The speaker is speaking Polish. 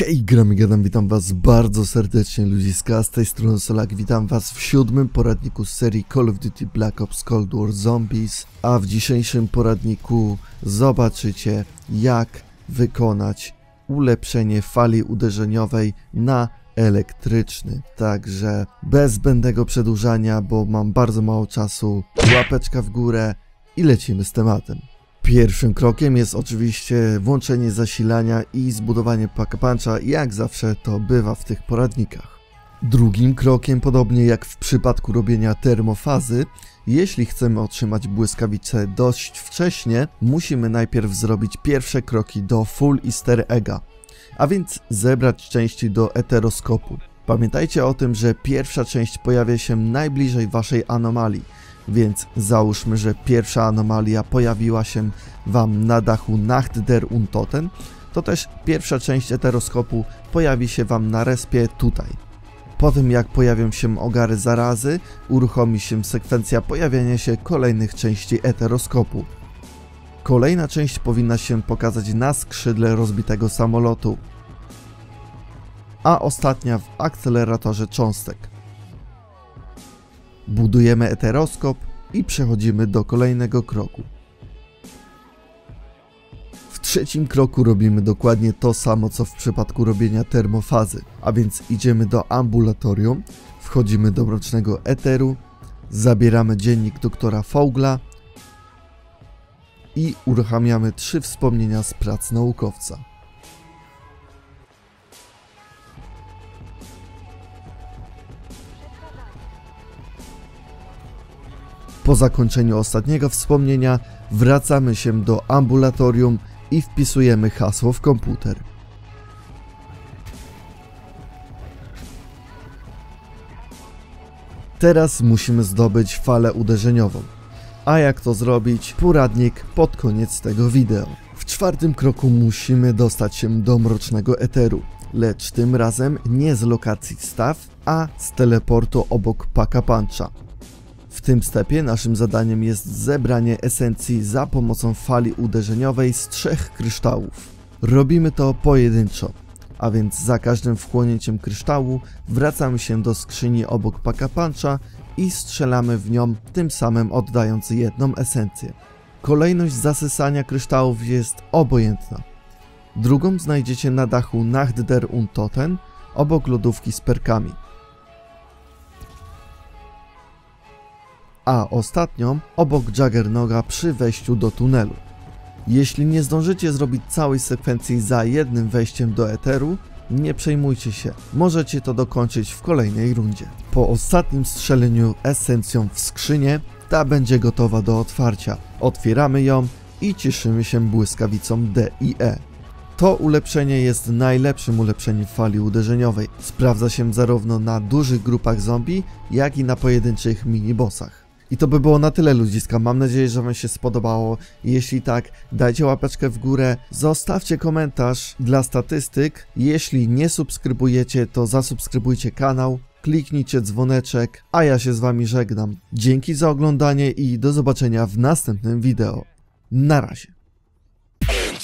Hej, gramy gadam, witam was bardzo serdecznie ludziska, z tej strony Solak, witam was w 7. poradniku z serii Call of Duty Black Ops Cold War Zombies, a w dzisiejszym poradniku zobaczycie, jak wykonać ulepszenie fali uderzeniowej na elektryczny. Także bez zbędnego przedłużania, bo mam bardzo mało czasu, łapeczka w górę i lecimy z tematem. Pierwszym krokiem jest oczywiście włączenie zasilania i zbudowanie pack-a-puncha, jak zawsze to bywa w tych poradnikach. Drugim krokiem, podobnie jak w przypadku robienia termofazy, jeśli chcemy otrzymać błyskawicę dość wcześnie, musimy najpierw zrobić pierwsze kroki do full easter egga, a więc zebrać części do eteroskopu. Pamiętajcie o tym, że pierwsza część pojawia się najbliżej waszej anomalii, więc załóżmy, że pierwsza anomalia pojawiła się wam na dachu Nacht der Untoten, to też pierwsza część eteroskopu pojawi się wam na respie tutaj. Po tym jak pojawią się ogary zarazy, uruchomi się sekwencja pojawiania się kolejnych części eteroskopu. Kolejna część powinna się pokazać na skrzydle rozbitego samolotu, a ostatnia w akceleratorze cząstek. Budujemy eteroskop i przechodzimy do kolejnego kroku. W trzecim kroku robimy dokładnie to samo co w przypadku robienia termofazy, a więc idziemy do ambulatorium, wchodzimy do mrocznego eteru, zabieramy dziennik doktora Vogla i uruchamiamy 3 wspomnienia z prac naukowca. Po zakończeniu ostatniego wspomnienia wracamy się do ambulatorium i wpisujemy hasło w komputer. Teraz musimy zdobyć falę uderzeniową. A jak to zrobić? Poradnik pod koniec tego wideo. W czwartym kroku musimy dostać się do mrocznego eteru, lecz tym razem nie z lokacji staw, a z teleportu obok pack-a-puncha. W tym stepie naszym zadaniem jest zebranie esencji za pomocą fali uderzeniowej z 3 kryształów. Robimy to pojedynczo, a więc za każdym wchłonięciem kryształu wracamy się do skrzyni obok pack-a-puncha i strzelamy w nią, tym samym oddając jedną esencję. Kolejność zasysania kryształów jest obojętna. Drugą znajdziecie na dachu Nacht der Untoten obok lodówki z perkami. A ostatnią obok Juggernoga przy wejściu do tunelu. Jeśli nie zdążycie zrobić całej sekwencji za jednym wejściem do eteru, nie przejmujcie się, możecie to dokończyć w kolejnej rundzie. Po ostatnim strzeleniu esencją w skrzynię, ta będzie gotowa do otwarcia. Otwieramy ją i cieszymy się błyskawicą D i E. To ulepszenie jest najlepszym ulepszeniem fali uderzeniowej. Sprawdza się zarówno na dużych grupach zombie, jak i na pojedynczych minibossach. I to by było na tyle ludziska, mam nadzieję, że wam się spodobało. Jeśli tak, dajcie łapeczkę w górę, zostawcie komentarz dla statystyk. Jeśli nie subskrybujecie, to zasubskrybujcie kanał, kliknijcie dzwoneczek, a ja się z wami żegnam. Dzięki za oglądanie i do zobaczenia w następnym wideo. Na razie.